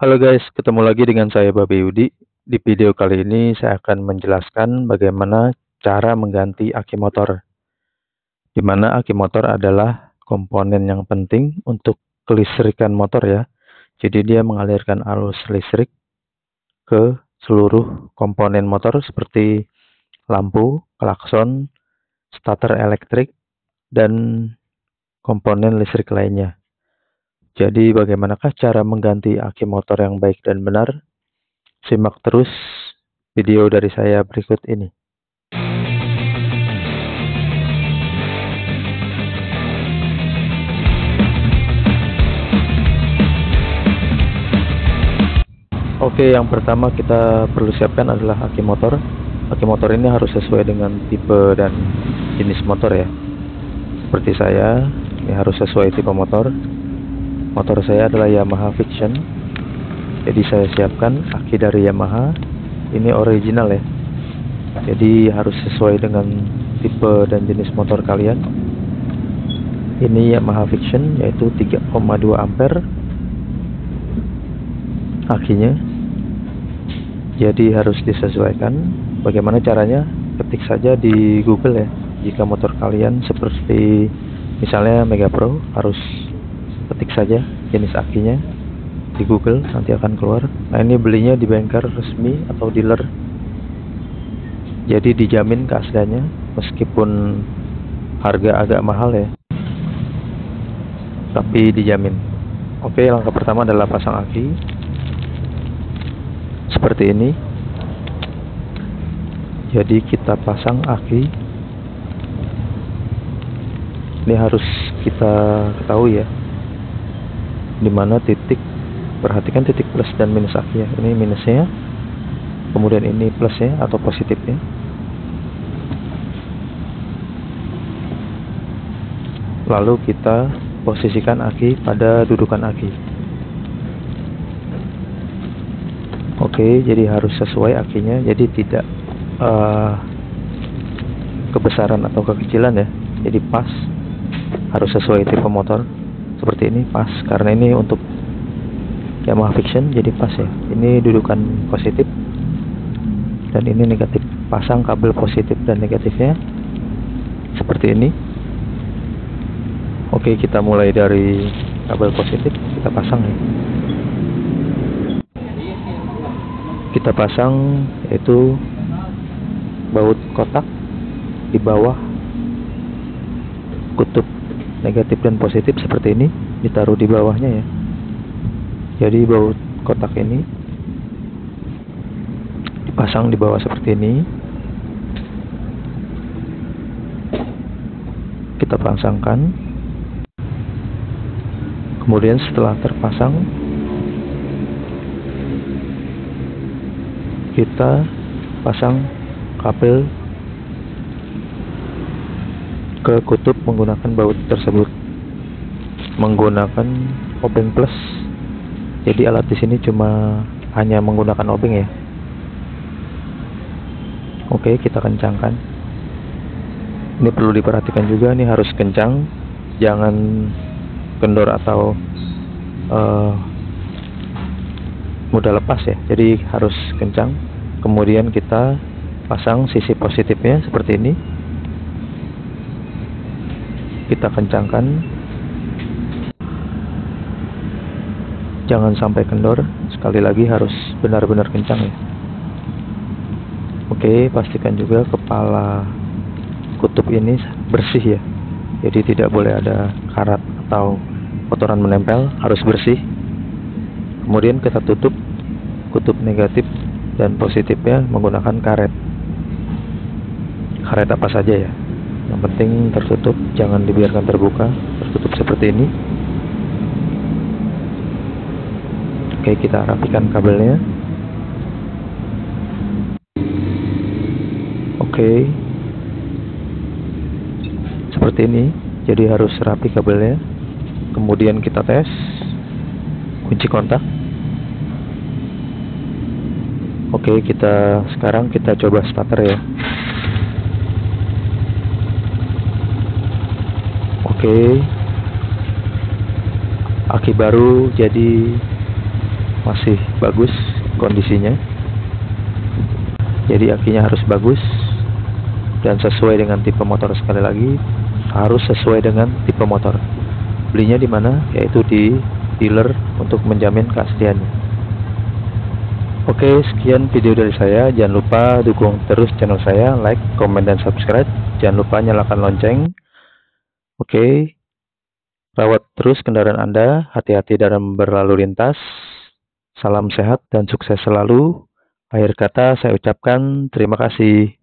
Halo guys, ketemu lagi dengan saya Babe Yudi. Di video kali ini saya akan menjelaskan bagaimana cara mengganti aki motor. Di mana aki motor adalah komponen yang penting untuk kelistrikan motor ya. Jadi dia mengalirkan arus listrik ke seluruh komponen motor seperti lampu, klakson, starter elektrik, dan komponen listrik lainnya. Jadi bagaimanakah cara mengganti aki motor yang baik dan benar? Simak terus video dari saya berikut ini. Oke, yang pertama kita perlu siapkan adalah aki motor. Aki motor ini harus sesuai dengan tipe dan jenis motor ya. Seperti saya, ini harus sesuai tipe motor. Motor saya adalah Yamaha Vision. Jadi saya siapkan aki dari Yamaha. Ini original ya. Jadi harus sesuai dengan tipe dan jenis motor kalian. Ini Yamaha Vision yaitu 3,2 ampere akinya. Jadi harus disesuaikan. Bagaimana caranya? Ketik saja di Google ya. Jika motor kalian seperti misalnya Mega Pro, harus ketik saja jenis akinya di Google, nanti akan keluar. Nah, ini belinya di bengkel resmi atau dealer. Jadi dijamin keasliannya meskipun harga agak mahal ya. Tapi dijamin. Oke, langkah pertama adalah pasang aki. Seperti ini. Jadi kita pasang aki. Ini harus kita ketahui ya, dimana titik, perhatikan titik plus dan minus aki ya. Ini minusnya, kemudian ini plusnya atau positifnya. Lalu kita posisikan aki pada dudukan aki. Oke, jadi harus sesuai akinya, jadi tidak kebesaran atau kekecilan ya. Jadi pas, harus sesuai tipe motor. Seperti ini pas, karena ini untuk Yamaha Vision, jadi pas ya. Ini dudukan positif dan ini negatif. Pasang kabel positif dan negatifnya seperti ini. Oke, kita mulai dari kabel positif, kita pasang ya. Kita pasang yaitu baut kotak di bawah kutub negatif dan positif seperti ini, ditaruh di bawahnya ya. Jadi baut kotak ini dipasang di bawah seperti ini. Kita pasangkan. Kemudian setelah terpasang, kita pasang kabel ke kutub menggunakan baut tersebut, menggunakan obeng plus. Jadi alat di sini cuma hanya menggunakan obeng ya. Oke, kita kencangkan. Ini perlu diperhatikan juga, ini harus kencang, jangan kendor atau mudah lepas ya. Jadi harus kencang. Kemudian kita pasang sisi positifnya seperti ini. Kita kencangkan, jangan sampai kendor. Sekali lagi harus benar-benar kencang ya. Oke, pastikan juga kepala kutub ini bersih ya. Jadi tidak boleh ada karat atau kotoran menempel, harus bersih. Kemudian kita tutup kutub negatif dan positifnya menggunakan karet. Karet apa saja ya, yang penting tertutup, jangan dibiarkan terbuka. Tertutup seperti ini. Oke, kita rapikan kabelnya. Oke, seperti ini. Jadi harus rapi kabelnya. Kemudian kita tes kunci kontak. Oke, sekarang kita coba starter ya. Oke, aki baru jadi masih bagus kondisinya. Jadi akinya harus bagus dan sesuai dengan tipe motor. Sekali lagi, harus sesuai dengan tipe motor. Belinya di mana? Yaitu di dealer untuk menjamin keasliannya. Oke, sekian video dari saya. Jangan lupa dukung terus channel saya, like, komen, dan subscribe. Jangan lupa nyalakan lonceng. Oke, rawat terus kendaraan Anda, hati-hati dalam berlalu lintas. Salam sehat dan sukses selalu. Akhir kata saya ucapkan terima kasih.